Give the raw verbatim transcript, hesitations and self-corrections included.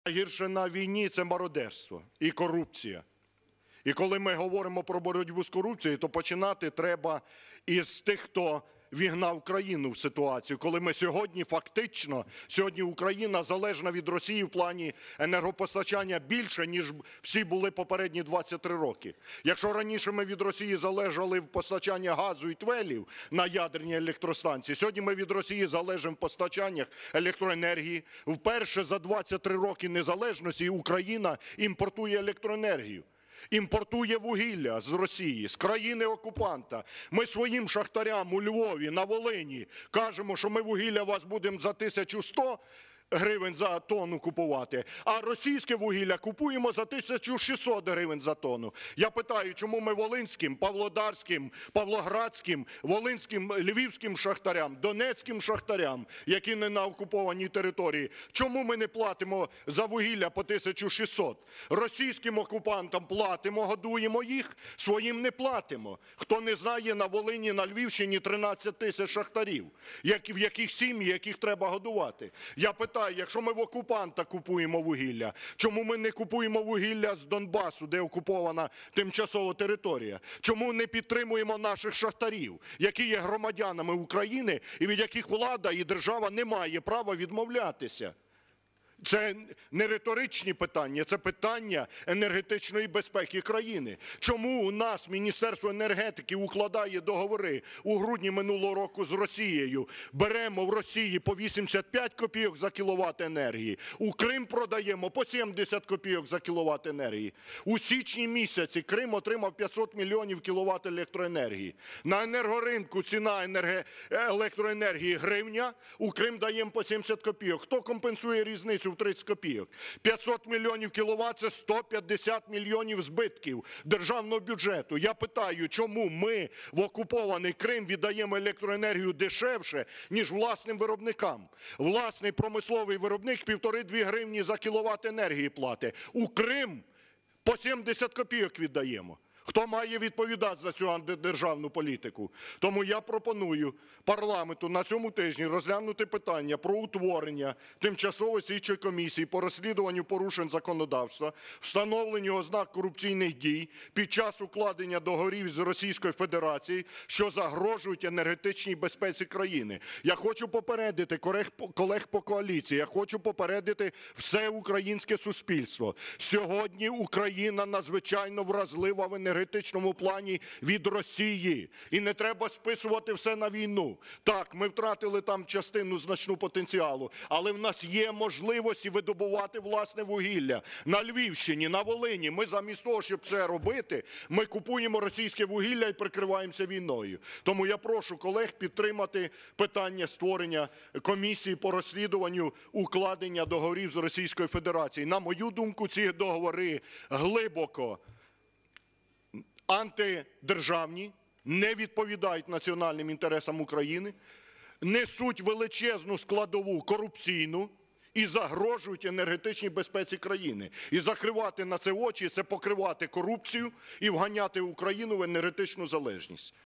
Найгірше на війні – це мародерство і корупція. І коли ми говоримо про боротьбу з корупцією, то починати треба із тих, хто вігнав країну в ситуацію, коли ми сьогодні фактично, сьогодні Україна залежна від Росії в плані енергопостачання більше, ніж всі були попередні двадцять три роки. Якщо раніше ми від Росії залежали в постачанні газу і твелів на ядерні електростанції, сьогодні ми від Росії залежимо в постачаннях електроенергії. Вперше за двадцять три роки незалежності Україна імпортує електроенергію. Імпортує вугілля з Росії, з країни-окупанта. Ми своїм шахтарям у Львові, на Волині кажемо, що ми вугілля вас будемо за тисячу сто гривень за тонну купувати, а російське вугілля купуємо за тисячу шістсот гривень за тонну. Я питаю, чому ми волинським, павлодарським, павлоградським, волинським, львівським шахтарям, донецьким шахтарям, які не на окупованій території, чому ми не платимо за вугілля по тисячу шістсот? Російським окупантам платимо, годуємо їх, своїм не платимо. Хто не знає, на Волині, на Львівщині тринадцять тисяч шахтарів, в яких сім'ї, яких треба годувати. Я питаю, якщо ми в окупанта купуємо вугілля, чому ми не купуємо вугілля з Донбасу, де окупована тимчасово територія? Чому не підтримуємо наших шахтарів, які є громадянами України і від яких влада і держава не має права відмовлятися? Це не риторичні питання, це питання енергетичної безпеки країни. Чому у нас Міністерство енергетики укладає договори у грудні минулого року з Росією? Беремо в Росії по вісімдесят п'ять копійок за кіловат енергії, у Крим продаємо по сімдесят копійок за кіловат енергії. У січні місяці Крим отримав п'ятсот мільйонів кіловат електроенергії. На енергоринку ціна енерге... електроенергії гривня, у Крим даємо по сімдесят копійок. Хто компенсує різницю в тридцять копійок? п'ятсот мільйонів кіловат – це сто п'ятдесят мільйонів збитків державного бюджету. Я питаю, чому ми в окупований Крим віддаємо електроенергію дешевше, ніж власним виробникам? Власний промисловий виробник півтори-дві гривні за кіловат енергії платить. У Крим по сімдесят копійок віддаємо. Хто має відповідати за цю антидержавну політику? Тому я пропоную парламенту на цьому тижні розглянути питання про утворення тимчасової слідчої комісії по розслідуванню порушень законодавства, встановленню ознак корупційних дій під час укладення договорів з Російською Федерацією, що загрожують енергетичній безпеці країни. Я хочу попередити колег по коаліції, я хочу попередити все українське суспільство. Сьогодні Україна надзвичайно вразлива в енергетичній енергетичному плані від Росії. І не треба списувати все на війну. Так, ми втратили там частину значну потенціалу, але в нас є можливості видобувати власне вугілля. На Львівщині, на Волині ми замість того, щоб це робити, ми купуємо російське вугілля і прикриваємося війною. Тому я прошу колег підтримати питання створення комісії по розслідуванню укладення договорів з Російською Федерацією. На мою думку, ці договори глибоко антидержавні, не відповідають національним інтересам України, несуть величезну складову корупційну і загрожують енергетичній безпеці країни. І закривати на це очі – це покривати корупцію і вганяти Україну в енергетичну залежність.